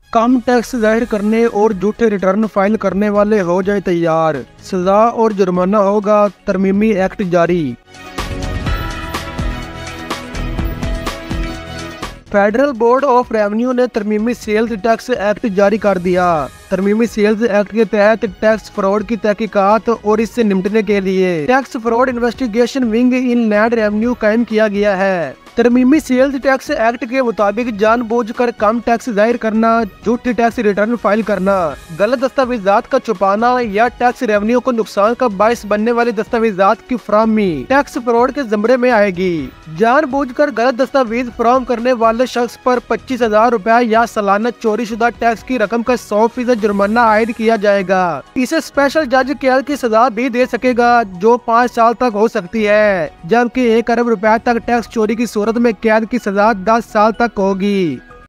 कम tax जाहिर करने और झूठे रिटर्न फाइल करने वाले हो जाए तैयार, सजा और जुर्माना होगा, तरमीमी एक्ट जारी। फेडरल बोर्ड ऑफ रेवेन्यू ने तरमीमी सेल्स टैक्स एक्ट जारी कर दिया। तरमीमी सेल्स एक्ट के तहत टैक्स फ्रॉड की तहकीकात और इससे निपटने के लिए tax fraud investigation wing inland revenue कायम किया गया है। तरमीमी सेल्स टैक्स एक्ट के मुताबिक जानबूझकर कम टैक्स जाहिर करना, झूठी टैक्स रिटर्न फाइल करना, गलत दस्तावेजात का छुपाना या टैक्स रेवेन्यू को नुकसान का बायस बनने वाले दस्तावेजात की फराहमी टैक्स फ्रॉड के जमरे में आएगी। जानबूझकर गलत दस्तावेज फराहम करने वाले शख्स पर 25,000 रुपए या सालाना चोरी शुदा टैक्स की रकम का 100% जुर्माना आयद किया जाएगा। इसे स्पेशल जज कैद की सजा भी दे सकेगा जो 5 साल तक हो सकती है, जबकि 1 अरब रुपए तक टैक्स चोरी की सूरत में कैद की सजा 10 साल तक होगी।